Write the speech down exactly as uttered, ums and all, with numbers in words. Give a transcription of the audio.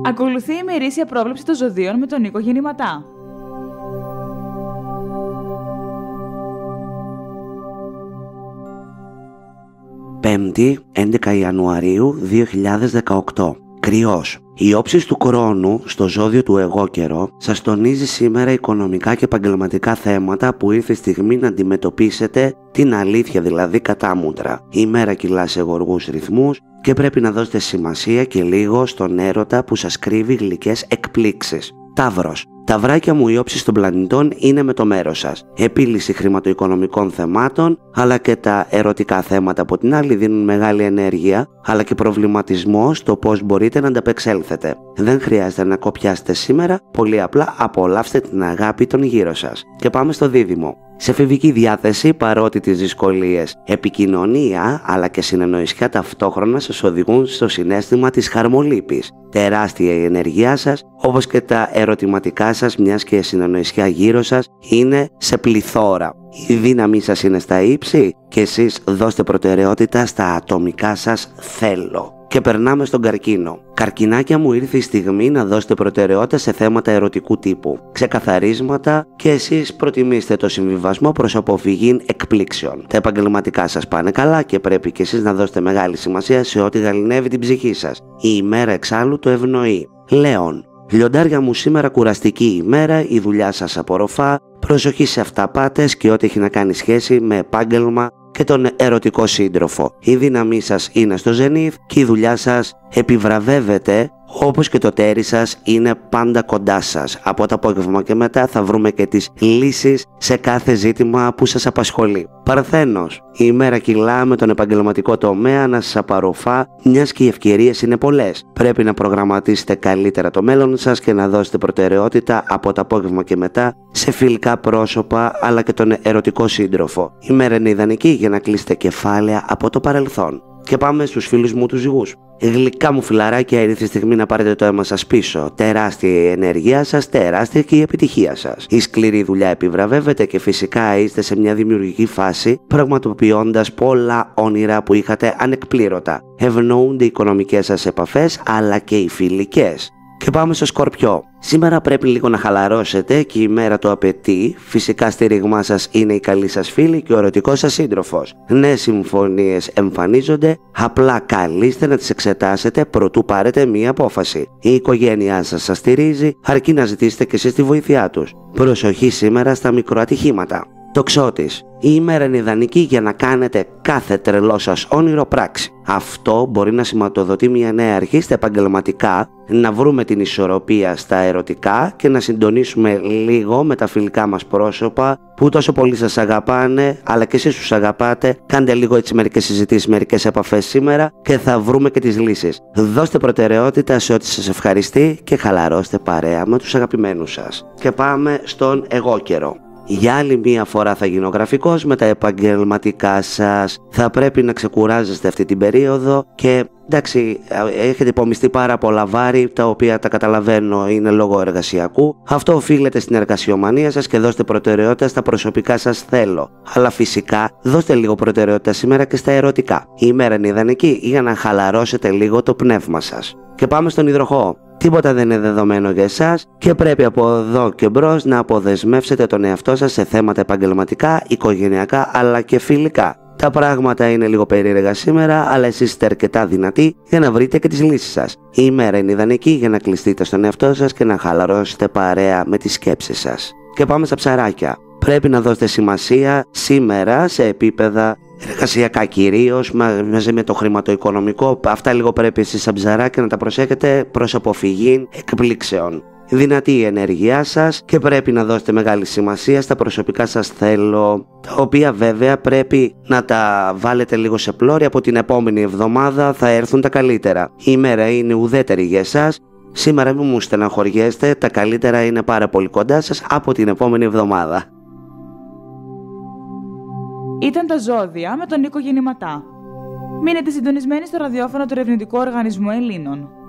Ακολουθεί η ημερήσια πρόβλεψη των ζωδίων με τον Νίκο Γεννηματά. Πέμπτη, έντεκα Ιανουαρίου δύο χιλιάδες δεκαοκτώ. Κρυός. Η όψη του χρόνου στο ζώδιο του εγώ καιρό σας τονίζει σήμερα οικονομικά και επαγγελματικά θέματα που ήρθε η στιγμή να αντιμετωπίσετε την αλήθεια, δηλαδή κατάμουτρα. Η μέρα κυλά σε γοργούς ρυθμούς και πρέπει να δώσετε σημασία και λίγο στον έρωτα που σας κρύβει γλυκές εκπλήξεις. Ταύρος. Ταυράκια μου, η όψη των πλανητών είναι με το μέρος σας. Επίλυση χρηματοοικονομικών θεμάτων, αλλά και τα ερωτικά θέματα από την άλλη δίνουν μεγάλη ενέργεια, αλλά και προβληματισμό στο πώς μπορείτε να ανταπεξέλθετε. Δεν χρειάζεται να κοπιάσετε σήμερα, πολύ απλά απολαύστε την αγάπη των γύρω σας. Και πάμε στο δίδυμο. Σε φιβική διάθεση, παρότι τις δυσκολίες, επικοινωνία αλλά και συνεννοησιά ταυτόχρονα σας οδηγούν στο συναίσθημα της χαρμολύπης. Τεράστια η ενέργειά σας, όπως και τα ερωτηματικά σας, μιας και η συνεννοησιά γύρω σας είναι σε πληθώρα. Η δύναμή σας είναι στα ύψη και εσείς δώστε προτεραιότητα στα ατομικά σας θέλω. Και περνάμε στον καρκίνο. Καρκινάκια μου, ήρθε η στιγμή να δώσετε προτεραιότητα σε θέματα ερωτικού τύπου. Ξεκαθαρίσματα και εσείς προτιμήστε το συμβιβασμό προς αποφυγή εκπλήξεων. Τα επαγγελματικά σας πάνε καλά και πρέπει και εσείς να δώσετε μεγάλη σημασία σε ό,τι γαληνεύει την ψυχή σας. Η ημέρα εξάλλου το ευνοεί. Λέων. Λιοντάρια μου, σήμερα κουραστική ημέρα, η δουλειά σας απορροφά, προσοχή σε αυταπάτες και ό,τι έχει να κάνει σχέση με επάγγελμα και τον ερωτικό σύντροφο. Η δύναμή σας είναι στο ζενίθ και η δουλειά σας επιβραβεύεται, όπως και το τέρι σας είναι πάντα κοντά σας. Από το απόγευμα και μετά θα βρούμε και τις λύσεις σε κάθε ζήτημα που σας απασχολεί. Παρθένος. Η ημέρα κυλά με τον επαγγελματικό τομέα να σας απαρροφά, μιας και οι ευκαιρίες είναι πολλές. Πρέπει να προγραμματίσετε καλύτερα το μέλλον σας και να δώσετε προτεραιότητα από το απόγευμα και μετά σε φιλικά πρόσωπα αλλά και τον ερωτικό σύντροφο. Η μέρα είναι ιδανική για να κλείσετε κεφάλαια από το παρελθόν. Και πάμε στους φίλους μου τους ζυγούς. Γλυκά μου φιλαράκια, ήρθε η στιγμή να πάρετε το αίμα σας πίσω. Τεράστια η ενέργειά σας, τεράστια και η επιτυχία σας. Η σκληρή δουλειά επιβραβεύεται και φυσικά είστε σε μια δημιουργική φάση, πραγματοποιώντας πολλά όνειρα που είχατε ανεκπλήρωτα. Ευνοούνται οι οικονομικές σας επαφές αλλά και οι φιλικές. Και πάμε στο Σκορπιό. Σήμερα πρέπει λίγο να χαλαρώσετε και η μέρα το απαιτεί. Φυσικά στήριγμά σας είναι η καλή σας φίλη και ο ερωτικός σας σύντροφος. Νέες συμφωνίες εμφανίζονται, απλά καλείστε να τις εξετάσετε προτού πάρετε μία απόφαση. Η οικογένειά σας σας στηρίζει, αρκεί να ζητήσετε και εσείς τη βοήθειά τους. Προσοχή σήμερα στα μικροατυχήματα. Τοξότης. Η ημέρα είναι ιδανική για να κάνετε κάθε τρελό σας όνειρο πράξη. Αυτό μπορεί να σηματοδοτεί μια νέα αρχή στα επαγγελματικά, να βρούμε την ισορροπία στα ερωτικά και να συντονίσουμε λίγο με τα φιλικά μας πρόσωπα που τόσο πολύ σας αγαπάνε, αλλά και εσείς τους αγαπάτε. Κάντε λίγο έτσι μερικές συζητήσεις, μερικές επαφές σήμερα και θα βρούμε και τις λύσεις. Δώστε προτεραιότητα σε ό,τι σας ευχαριστεί και χαλαρώστε παρέα με τους αγαπημένους σας. Και πάμε στον εγώ καιρό. Για άλλη μία φορά θα γίνω γραφικός με τα επαγγελματικά σας. Θα πρέπει να ξεκουράζεστε αυτή την περίοδο και εντάξει, έχετε υπομειστεί πάρα πολλά βάρη, τα οποία τα καταλαβαίνω είναι λόγω εργασιακού. Αυτό οφείλεται στην εργασιομανία σας και δώστε προτεραιότητα στα προσωπικά σας θέλω. Αλλά φυσικά δώστε λίγο προτεραιότητα σήμερα και στα ερωτικά. Η ημέρα είναι ιδανική για να χαλαρώσετε λίγο το πνεύμα σας. Και πάμε στον υδροχόο. Τίποτα δεν είναι δεδομένο για εσάς και πρέπει από εδώ και μπρος να αποδεσμεύσετε τον εαυτό σας σε θέματα επαγγελματικά, οικογενειακά αλλά και φιλικά. Τα πράγματα είναι λίγο περίεργα σήμερα, αλλά εσείς είστε αρκετά δυνατοί για να βρείτε και τις λύσεις σας. Η ημέρα είναι ιδανική για να κλειστείτε στον εαυτό σας και να χαλαρώσετε παρέα με τις σκέψεις σας. Και πάμε στα ψαράκια. Πρέπει να δώσετε σημασία σήμερα σε επίπεδα εργασιακά κυρίως, μαζί με το χρηματοοικονομικό. Αυτά λίγο πρέπει εσείς σαν ψαράκια να τα προσέχετε προς αποφυγή εκπλήξεων. Δυνατή η ενέργειά σας και πρέπει να δώσετε μεγάλη σημασία στα προσωπικά σας θέλω, τα οποία βέβαια πρέπει να τα βάλετε λίγο σε πλώρη. Από την επόμενη εβδομάδα θα έρθουν τα καλύτερα. Η ημέρα είναι ουδέτερη για εσάς. Σήμερα μην μου στεναχωριέστε, τα καλύτερα είναι πάρα πολύ κοντά σας από την επόμενη εβδομάδα. Ήταν τα ζώδια με τον Νίκο Γεννηματά. Μείνετε συντονισμένοι στο ραδιόφωνο του Ερευνητικού Οργανισμού Ελλήνων.